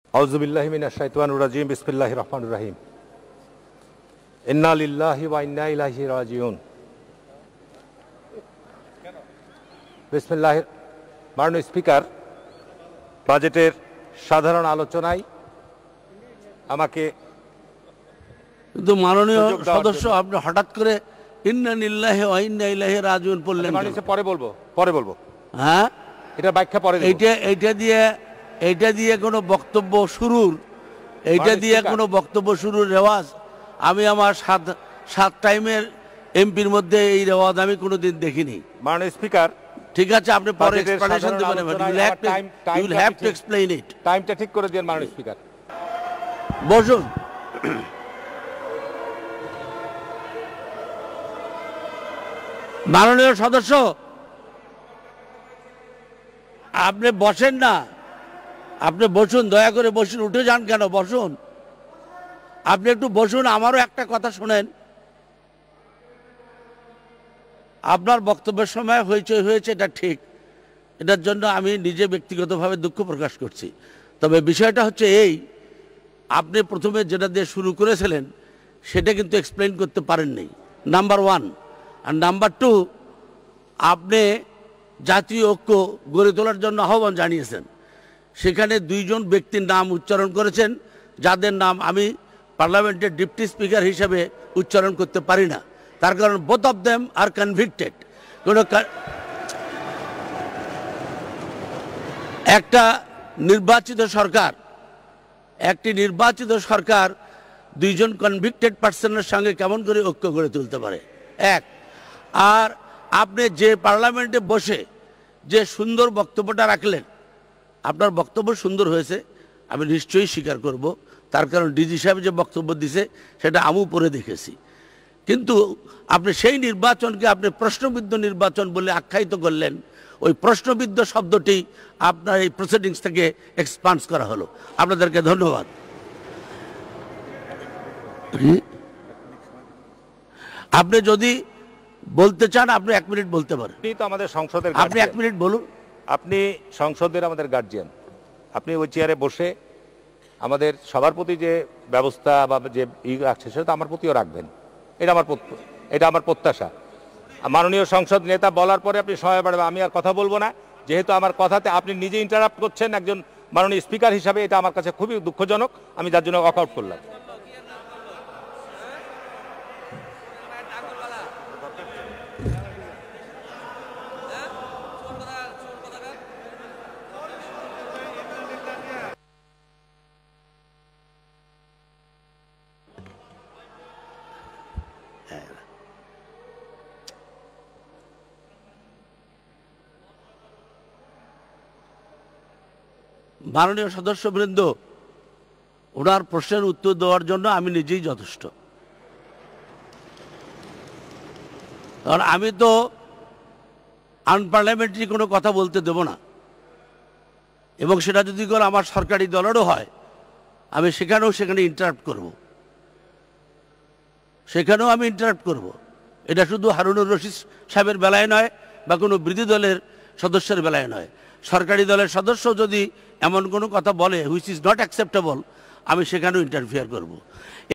আউযুবিল্লাহি মিনাশ শাইতানির রাজিম বিসমিল্লাহির রহমানির রহিম ইন্না লিল্লাহি ওয়া ইন্না ইলাইহি রাজিউন বিসমিল্লাহির মাননীয় স্পিকার বাজেটের সাধারণ আলোচনায় আমাকে কিন্তু মাননীয় সদস্য আপনি হঠাৎ করে ইন্না লিল্লাহি ওয়া ইন্না ইলাইহি রাজিউন বললেন মাননীয় পরে বলবো হ্যাঁ এটা ব্যাখ্যা পরে দেব এইটা দিয়ে কোনো বক্তব্য শুরুর রেওয়াজ আমি আমার সাত টাইমের এমপির মধ্যে এই রেওয়াজ আমি কোনোদিন দেখিনি। মাননীয় স্পিকার ঠিক আছে, আপনি পরে এক্সপ্লেনেশন দেবেন, you will have to explain it. টাইমটা ঠিক করে দেন মাননীয় স্পিকার। বসুন। মাননীয় সদস্য আপনি বসেন না, আপনি বসুন, দয়া করে বসুন, উঠে যান কেন? বসুন, আপনি একটু বসুন, আমারও একটা কথা শোনেন। আপনার বক্তব্যের সময় হইচই হয়েছে, এটা ঠিক, এটার জন্য আমি নিজে ব্যক্তিগতভাবে দুঃখ প্রকাশ করছি। তবে বিষয়টা হচ্ছে এই, আপনি প্রথমে যেটা দিয়ে শুরু করেছিলেন সেটা কিন্তু এক্সপ্লেইন করতে পারেননি, নাম্বার ওয়ান। আর নাম্বার টু, আপনি জাতীয় ঐক্য গড়ে তোলার জন্য আহ্বান জানিয়েছেন, সেখানে দুইজন ব্যক্তির নাম উচ্চারণ করেছেন যাদের নাম আমি পার্লামেন্টের ডেপুটি স্পিকার হিসেবে উচ্চারণ করতে পারি না। তার কারণ both of them are convicted. একটি নির্বাচিত সরকার দুইজন কনভিক্টেড পার্সনের সঙ্গে কেমন করে ঐক্য গড়ে তুলতে পারে? এক। আর আপনি যে পার্লামেন্টে বসে যে সুন্দর বক্তব্যটা রাখলেন, আপনার বক্তব্য সুন্দর হয়েছে, আমি নিশ্চয়ই স্বীকার করব, তার কারণ ডিজি সাহেব যে বক্তব্য দিছে সেটা আমিও পড়ে দেখেছি। কিন্তু আপনি সেই নির্বাচনকে আপনি প্রশ্নবিদ্ধ নির্বাচন বলে আখ্যায়িত করলেন। ওই প্রশ্নবিদ্ধ শব্দটি আপনার এই প্রসিডিংস থেকে এক্সপান্স করা হলো। আপনাদেরকে ধন্যবাদ। আপনি যদি বলতে চান আপনি 1 মিনিট বলতে পারেন। তো আমাদের সংসদের আপনি 1 মিনিট বলুন। আপনি সংসদের আমাদের গার্জিয়ান, আপনি ওই চেয়ারে বসে আমাদের সবার প্রতি যে ব্যবস্থা বা যে রাখছে সেটা তো আমার প্রতিও রাখবেন, এটা আমার প্রত্যাশা। মাননীয় সংসদ নেতা বলার পরে আপনি সময় বাড়বে, আমি আর কথা বলবো না, যেহেতু আমার কথাতে আপনি নিজে ইন্টারাপ্ট করছেন একজন মাননীয় স্পিকার হিসাবে, এটা আমার কাছে খুবই দুঃখজনক, আমি যার জন্য ওয়াক আউট করলাম। মাননীয় সদস্যবৃন্দ, ওনার প্রশ্নের উত্তর দেওয়ার জন্য আমি নিজেই যথেষ্ট। কারণ আমি তো আনপার্লামেন্টারি কোনো কথা বলতে দেব না, এবং সেটা যদি করে আমার সরকারি দলেরও হয় আমি সেখানে ইন্টারাপ্ট করব, সেখানেও আমি ইন্টারাপ্ট করব। এটা শুধু হারুনুর রশিদ সাহেবের বেলায় নয় বা কোনো বিরোধী দলের সদস্যের বেলায় নয়, সরকারি দলের সদস্য যদি এমন কোনো কথা বলে হুইচ ইজ নট অ্যাকসেপ্টেবল, আমি সেখানেও ইন্টারফেয়ার করব।